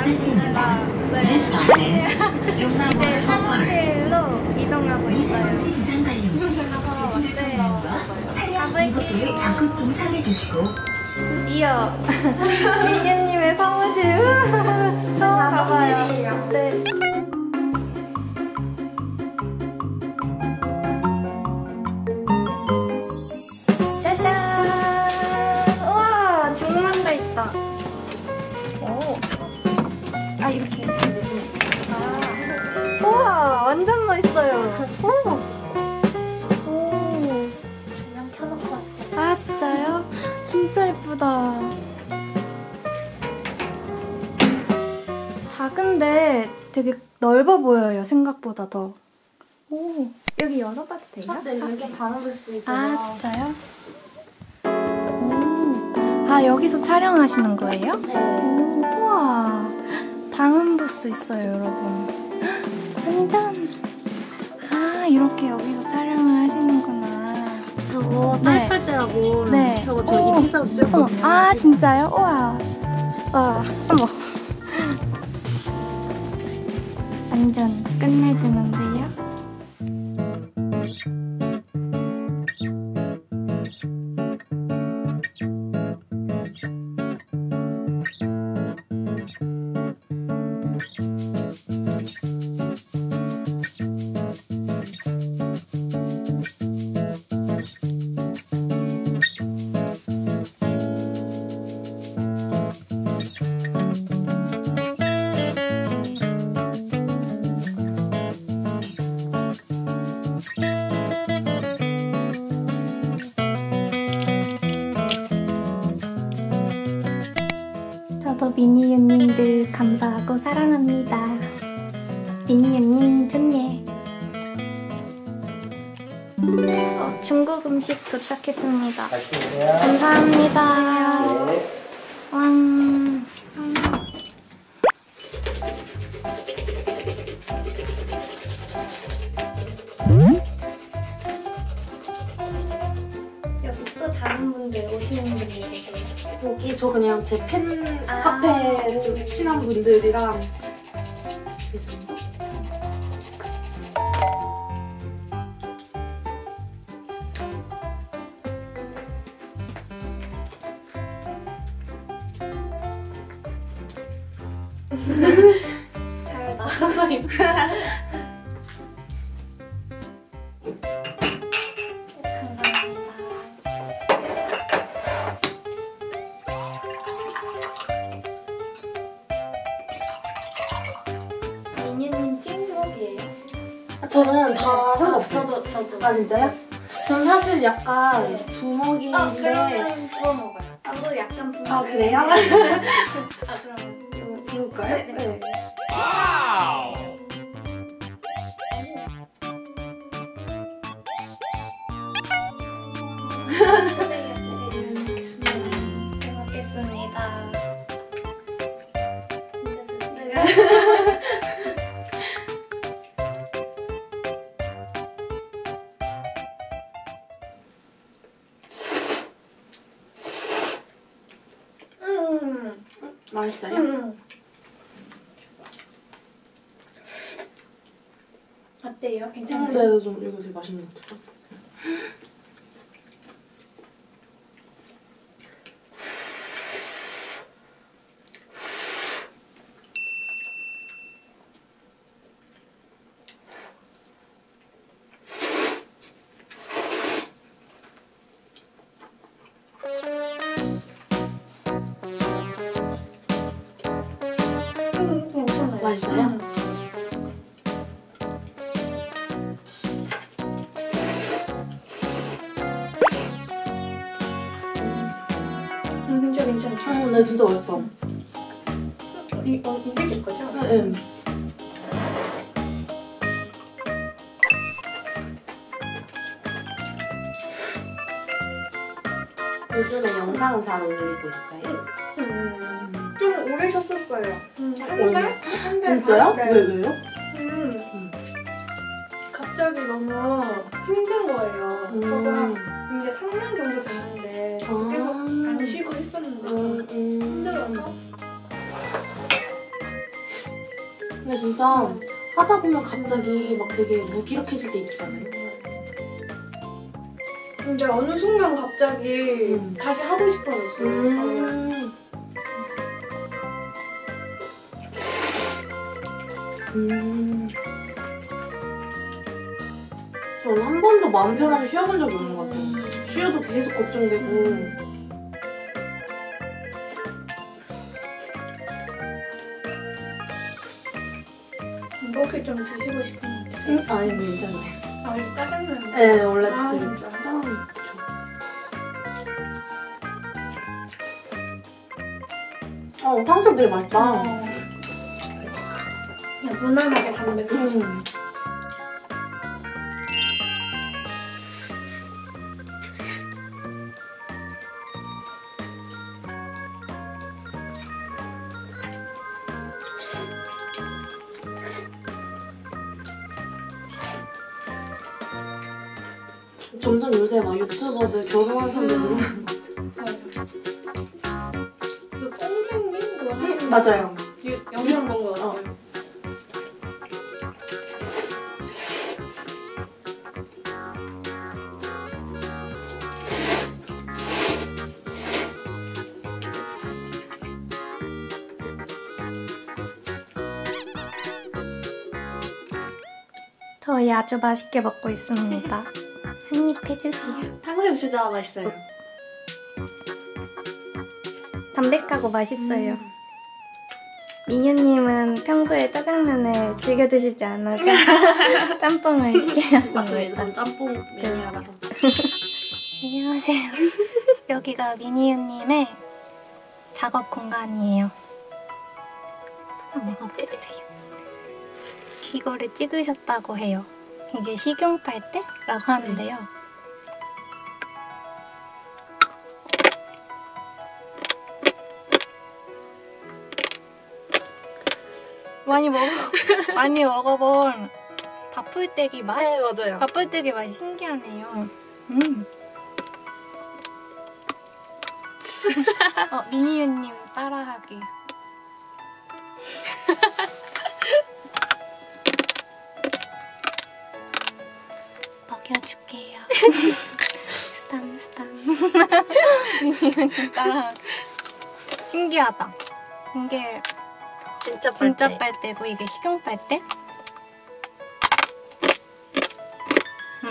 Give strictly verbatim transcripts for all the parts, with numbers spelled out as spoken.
반갑습니다. 네. 이제 사무실로 이동하고 있어요. 가서 네. 가볼게요. 이어 민유님의 사무실 처음 가봐요. 네. 아 이렇게 아. 우와 완전 멋있어요. 오. 오. 조명 켜놓고 왔어요. 아 진짜요? 진짜 예쁘다. 작은데 되게 넓어 보여요. 생각보다 더. 오 여기 열어봐도 돼요? 아, 네 여기 바로 볼 수 있어요. 아 진짜요? 오. 아 여기서 촬영하시는 거예요? 네. 오, 우와. 방음 부스 있어요, 여러분. 완전. 아, 이렇게 여기서 촬영을 하시는구나. 저거 네. 딸팔때라고 네. 저거 저 인스타로 찍었거든요. 아, 진짜요? 우와. 와, 어머. 완전 끝내주는데요? 저도 미니유님들 감사하고 사랑합니다. 미니유님 좋네. 어, 중국 음식 도착했습니다. 맛있게 드세요. 감사합니다. 네. 왕. 여기 또 다른 분들 오시는 분이 계세요. 여기 저 그냥 제 팬 아. 카페 좀 친한 분들이랑 괜찮나? 잘 나가고 있어. 미니님 찐국이에요? 저는 다 상관없어요. 저도 저도. 아 진짜요? 전 사실 약간 부먹이인데 어 그러면 부어 먹어요. 저도 약간 부어. 아 그래요? 아 그러면 이거 부을까요? 네, 네. 와우. 드세요 드세요. 잘 먹겠습니다. 음. 맛있어요? 음. 어때요? 괜찮아요? 네, 좀 이거 되게 맛있는 것 같아요. 음, 괜찮아요. 맛있어요? 음. 음, 진짜 괜찮죠? 어, 네, 진짜 맛있다. 이, 어, 이게 제 거죠? 네, 네. 요즘에 영상은 잘 올리고 있어요? 음, 좀 오래 쉬었었어요. 음, 한 어, 달? 한 달. 진짜요? 반? 왜, 왜요? 음, 음. 갑자기 너무 힘든 거예요. 음. 저도 한 이제 삼 년 정도 됐는데 아. 계속 안 쉬고 했었는데 음, 음. 힘들어서 근데 진짜 하다 보면 갑자기 막 되게 무기력해질 때 있잖아요. 근데 어느 순간 갑자기 음. 다시 하고 싶어졌어요. 음. 음. 저는 한 번도 마음 편하게 쉬어본 적이 없는 것 같아요. 쉬어도 계속 걱정되고. 이렇게 좀 드시고 싶은 거 있어요? 아니, 괜찮아요. 아, 이거 짜장면. 네, 원래 아, 되게 진짜. 따뜻한 어, 탕수육 되게 맛있다. 어. 그냥 무난하게 담배 그치? 음. 점점 요새 막 유튜버들 결혼한 사람들 맞아. 그 꽁생님 그거 하시는 맞아요. 유- 영상 본 거 같아요. 저희 아주 맛있게 먹고 있습니다. 한 입 해주세요. 탕수육 진짜 맛있어요. 담백하고 맛있어요. 민유님은 평소에 짜장면을 즐겨 드시지 않아서 짬뽕을 시켜놨습니다. 맞습니다. 전 짬뽕 매니아라서. 안녕하세요. 여기가 민희유님의 작업 공간이에요. 한번 해주세요. 이거를 찍으셨다고 해요. 이게 식용빨대라고 하는데요. 많이 먹어 많이 먹어본 밥풀떼기 맛? 네, 맞아요. 밥풀떼기 맛이 신기하네요. 음. 어, 미니유님 따라하기. 먹여줄게요. 스탐 스탐. 미니유님 따라하기. 신기하다. 이게 진짜 진짜 빨대고 이게 식용 빨대? 음.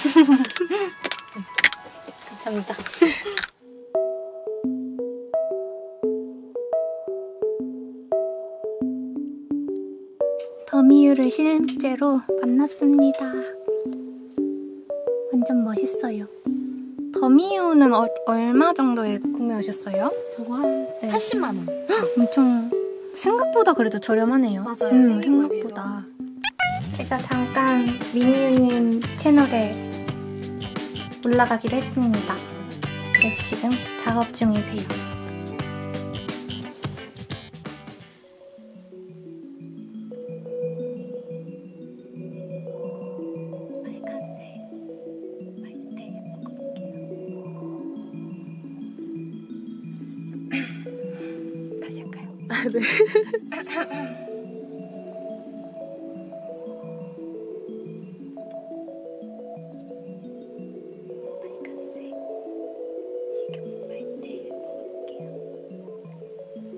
감사합니다. 더미유를 실제로 만났습니다. 완전 멋있어요. 더미유는 어, 얼마 정도에 구매하셨어요? 저거 한 네. 팔십만 원. 엄청 생각보다 그래도 저렴하네요. 맞아요. 음, 생긴 거에 생각보다. 제가 잠깐 미니유님 채널에 올라가기로 했습니다. 그래서 지금 작업 중이세요. 빨간색 빨대 먹어볼게요. 다시 할까요? 아, 네. 빨간색 식용 빨대 먹어볼게요.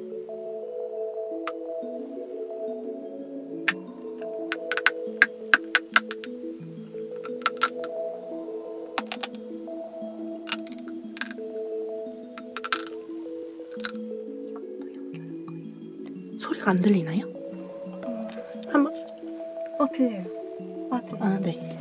소리가 안 들리나요? 음, 한번. 어 들려요. 아 들려. 아, 네.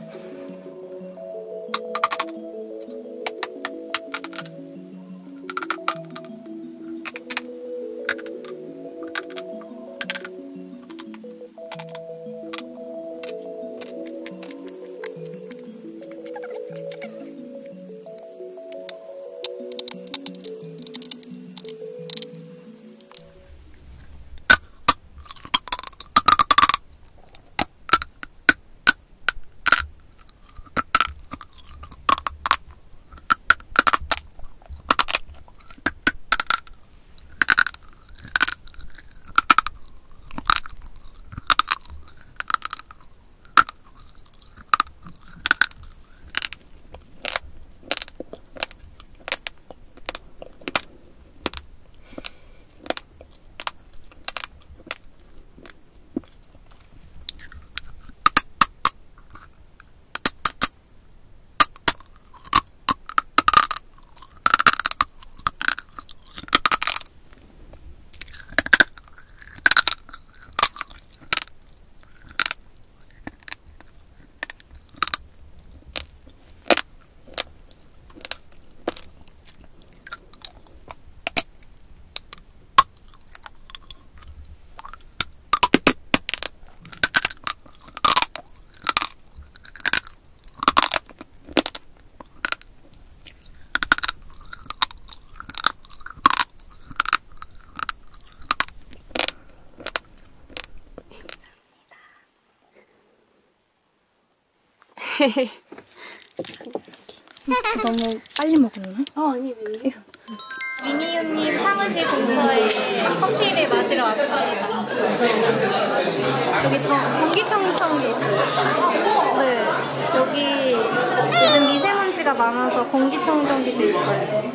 너무 빨리 먹었나? 아 아니 아니. 미니유님 사무실 근처에 커피를 마시러 왔습니다. 여기 저 공기청정기 있어요. 네, 여기 요즘 미세먼지가 많아서 공기청정기도 있어요.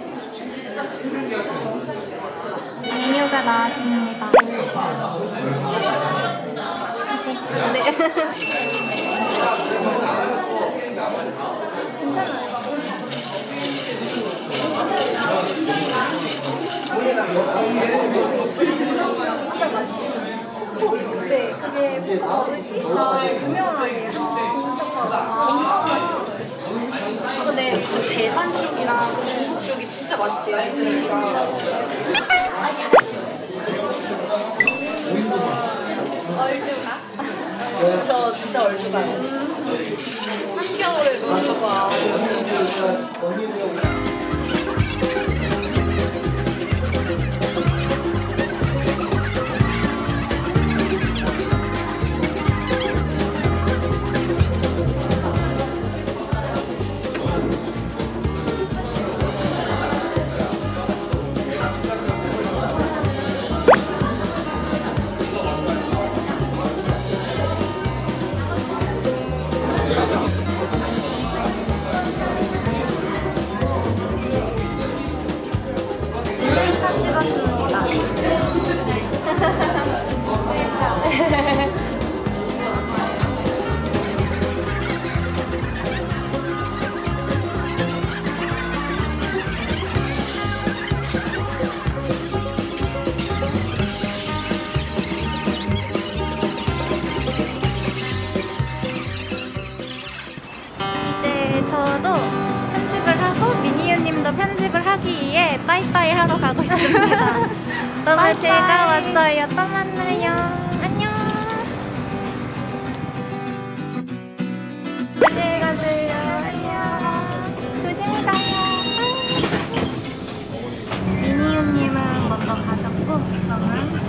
메뉴가 나왔습니다. 주세요. 네. 괜찮아요. 진짜 맛있어요. 네, 그게 뭐지? 아, 유명하네요. 진짜처럼. 엄청 맛있어요. 근데 그 대만 쪽이랑 중국 쪽이 진짜 맛있대요. 얼주가? 저 진짜 얼주가요. 음, 한겨울에 놀러가. 찍었습니다. 이제 저도 편집을 하고 미니유님도 편집을 하기 위해 빠이빠이 하러 가고 있습니다. 너무 빠이빠이. 즐거웠어요. 또 만나요. 안녕. 안녕히 가세요. 안녕. 조심히 가요. 미니유님은 먼저 가셨고 저는